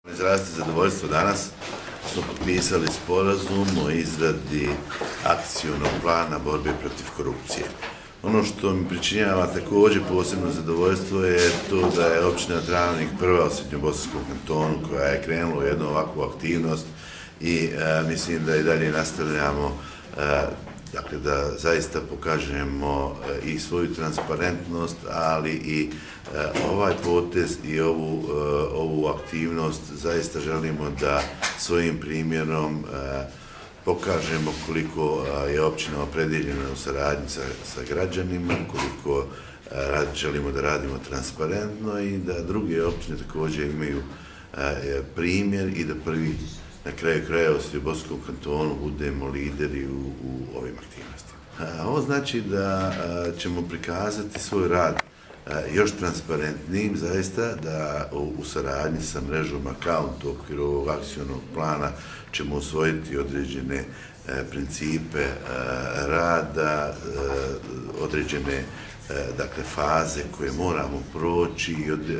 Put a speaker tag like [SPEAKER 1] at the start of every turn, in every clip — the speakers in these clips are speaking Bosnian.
[SPEAKER 1] Izraziti zadovoljstvo danas smo potpisali sporazum o izradi akcionog plana borbe protiv korupcije. Ono što mi pričinjava također posebno zadovoljstvo je to da je općina Travnik prva u Srednjobosanskom kantonu koja je krenula u jednu ovakvu aktivnost i mislim da i dalje nastavljamo dakle da zaista pokažemo i svoju transparentnost, ali i ovaj potez i ovu aktivnost zaista želimo da svojim primjerom pokažemo koliko je općina opredjeljena u saradnji sa građanima, koliko želimo da radimo transparentno i da druge općine također imaju primjer i da prvi na kraju krajeva u Srednjobosanskom kantonu budemo lideri u ovim aktivnostima. Ovo znači da ćemo prikazati svoj rad još transparentnijim, zaista da u saradnji sa mrežom Account u okviru ovog akcionog plana ćemo usvojiti određene principe rada, određene dakle faze koje moramo proći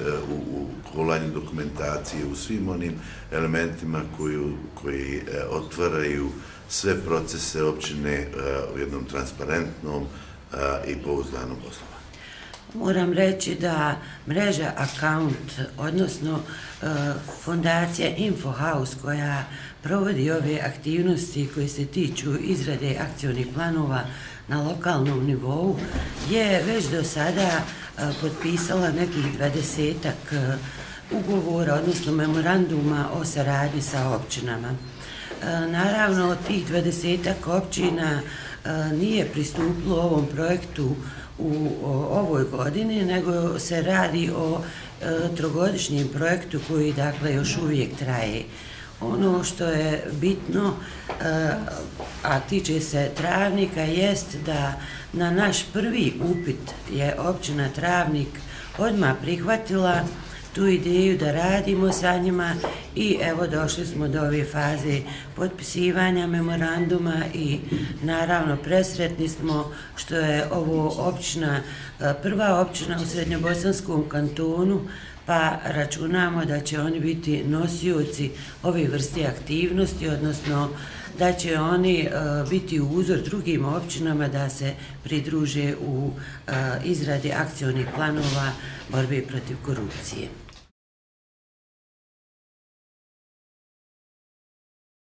[SPEAKER 1] u kolanju dokumentacije, u svim onim elementima koji otvaraju sve procese općine u jednom transparentnom i pouzdanom poslovanju.
[SPEAKER 2] Moram reći da mreža Account, odnosno fondacija InfoHouse koja provodi ove aktivnosti koje se tiču izrade akcionih planova na lokalnom nivou, je već do sada potpisala nekih 20-ak ugovora, odnosno memoranduma o saradnji sa općinama. Naravno, od tih 20-ak općina nije pristupilo ovom projektu u ovoj godini, nego se radi o trogodišnjem projektu koji dakle još uvijek traje. Ono što je bitno, a tiče se Travnika, jest da na naš prvi upit je općina Travnik odmah prihvatila tu ideju da radimo sa njima i evo došli smo do ove faze potpisivanja memoranduma i naravno presretni smo što je ovo općina, prva općina u Srednjobosanskom kantonu, pa računamo da će oni biti nosioci ove vrste aktivnosti, odnosno da će oni biti uzor drugim općinama da se pridruže u izradi akcionih planova borbe protiv korupcije.